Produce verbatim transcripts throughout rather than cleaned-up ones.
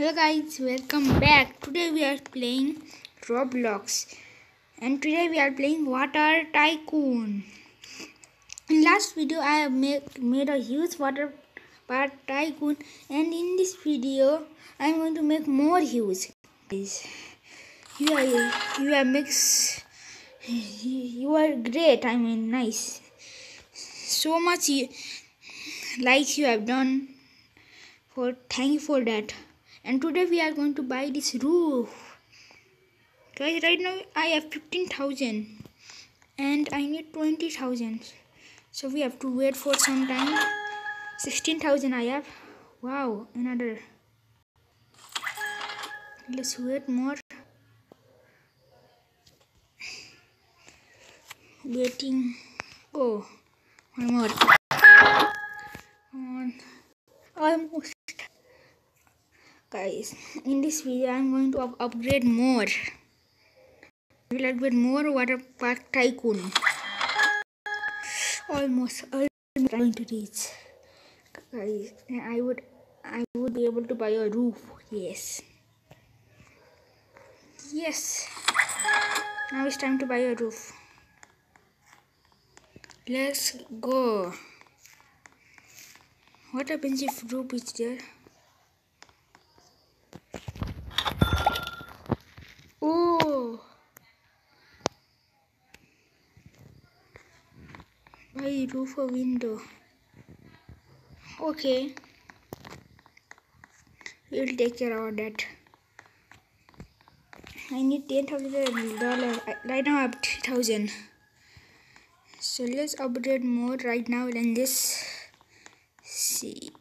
Hello guys, welcome back. Today we are playing Roblox and today we are playing Water Tycoon. In last video I have make, made a huge water park tycoon, and in this video I am going to make more huge. Guys, you are you are mix you are great. I mean nice. So much you, like you have done. For thank you for that. And today we are going to buy this roof. Guys, right now I have fifteen thousand and I need twenty thousand. So we have to wait for some time. sixteen thousand I have. Wow, another. Let's wait more. Waiting. Oh, one more. Come on. Almost. Guys, in this video I am going to up upgrade more. I will upgrade more water park tycoon. Almost, almost trying to reach. Guys, I would, I would be able to buy a roof. Yes, yes. Now it's time to buy a roof. Let's go. What happens if roof is there? Oh, buy roof a window. Okay, we will take care of that. I need ten thousand dollars. Right now I have three thousand. So let's upgrade more right now and this. See.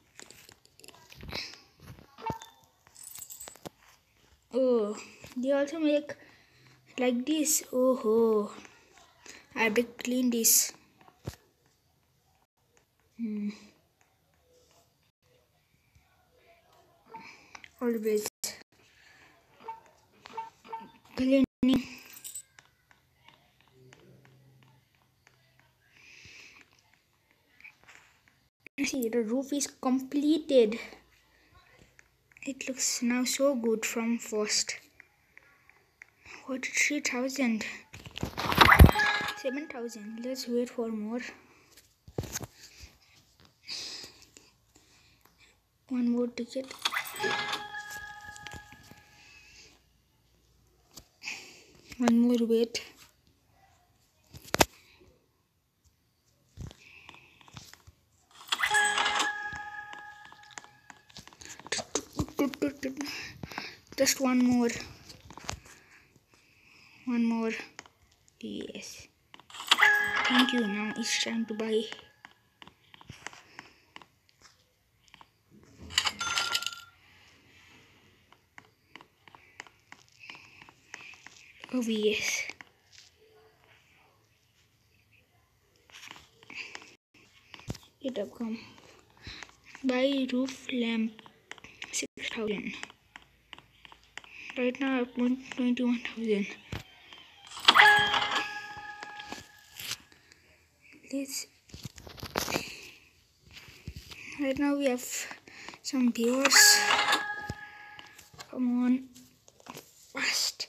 Oh, they also make like this. Oh, I have to clean this. Hmm. Always cleaning. See, the roof is completed. It looks now so good from first. forty-three thousand. seven thousand. Let's wait for more. One more ticket. One more wait. Just one more. One more. Yes. Thank you. Now it's time to buy. Oh yes. It up come. Buy roof lamp. Six thousand. Right now I have twenty-one thousand. Let's. Right now we have some viewers. Come on, fast.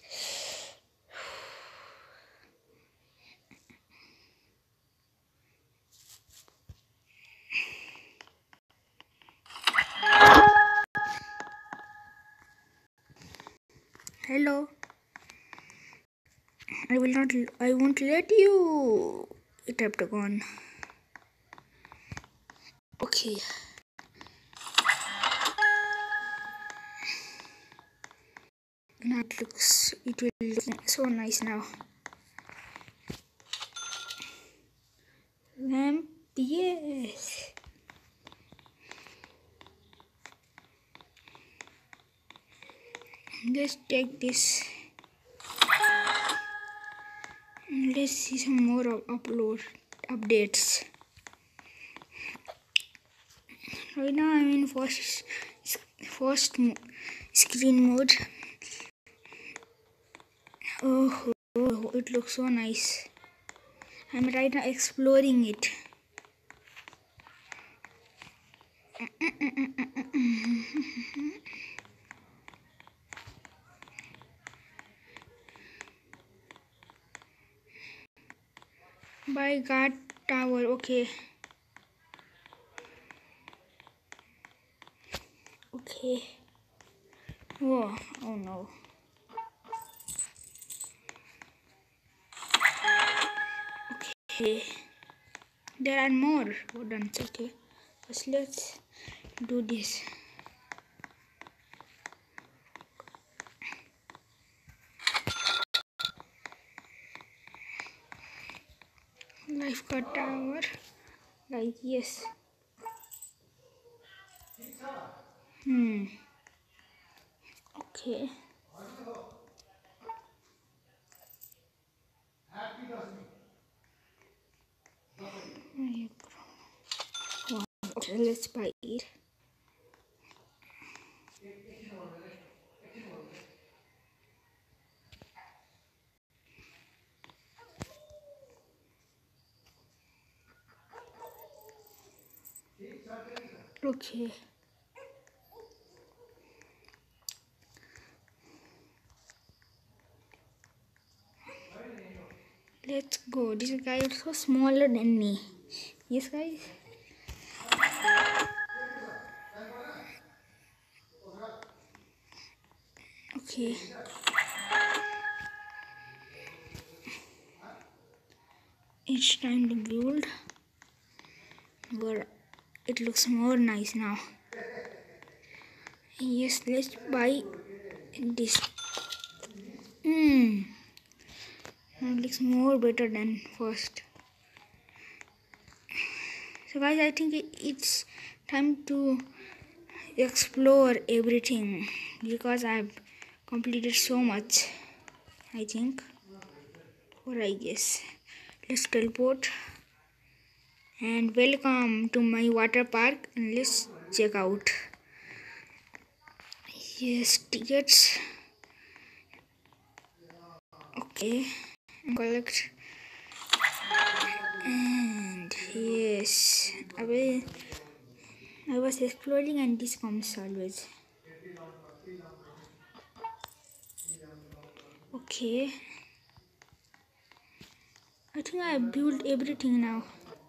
Hello. I will not. I won't let you. It have to go on. Okay. Now it looks. It will look so nice now. Lamp. Yes. Let's take this. Let's see some more upload updates. Right now I'm in first first screen mode. Oh, oh, it looks so nice. I'm right now exploring it. By guard tower. Okay. Okay. Whoa. Oh no. Okay. There are more wardens. Okay. First let's do this. Lifeguard tower. Like yes. Hmm. Okay. Wow. Okay, let's buy it. Okay. Let's go. This guy is so smaller than me. Yes, guys. Okay. It's time to build. But it looks more nice now. Yes, let's buy this. Hmm. It looks more better than first. So guys, I think it's time to explore everything because I've completed so much. I think. Or I guess. Let's teleport. And welcome to my water park and let's check out. Yes, tickets. Okay. And collect. And yes, I will. I was exploring and this comes always. Okay. I think I built everything now.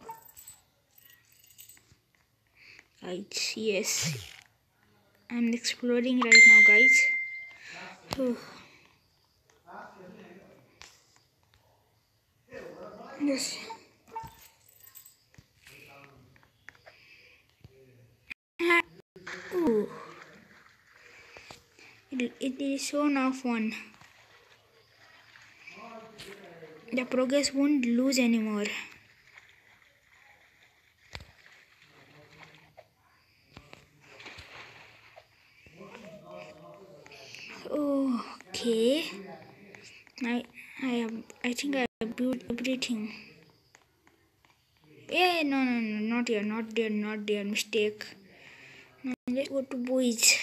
Right, yes. I'm exploring right now, guys. Oh. Yes. Ooh. It, it is so now fun. The progress won't lose anymore. Okay. I I have I think I built everything. Eh, no no no not here, not there, not there, mistake. Now let's go to boys.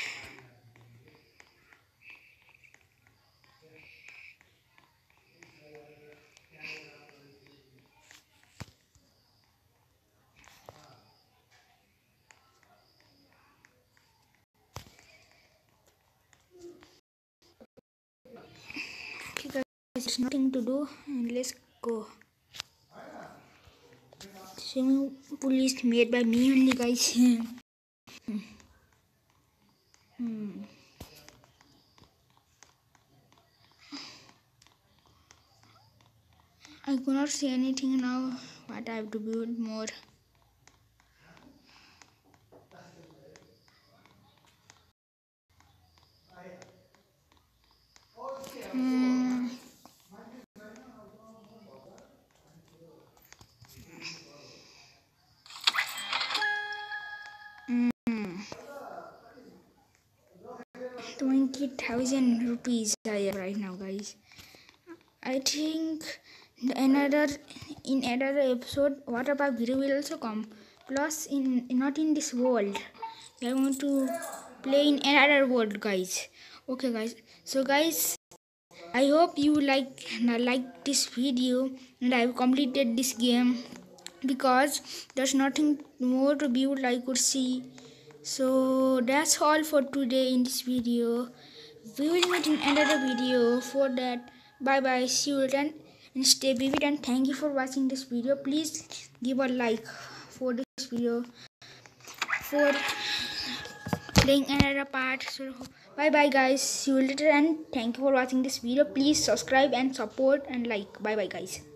Okay guys, there's nothing to do and let's go. Swimming pool is made by me only, guys. hmm. I cannot say anything now, but I have to build more. Hmm. Hmm. Twenty thousand rupees I have right now, guys. I think another in another episode Waterpark video will also come. Plus in not in this world. I want to play in another world, guys. Okay guys. So guys, I hope you like like this video and I've completed this game because there's nothing more to build I could see. So that's all for today in this video. We will meet in another video. For that, bye bye, see you then. and stay vivid, and thank you for watching this video. Please give a like for this video for playing another part. So bye bye guys, see you later, and thank you for watching this video. Please subscribe and support and like. Bye bye guys.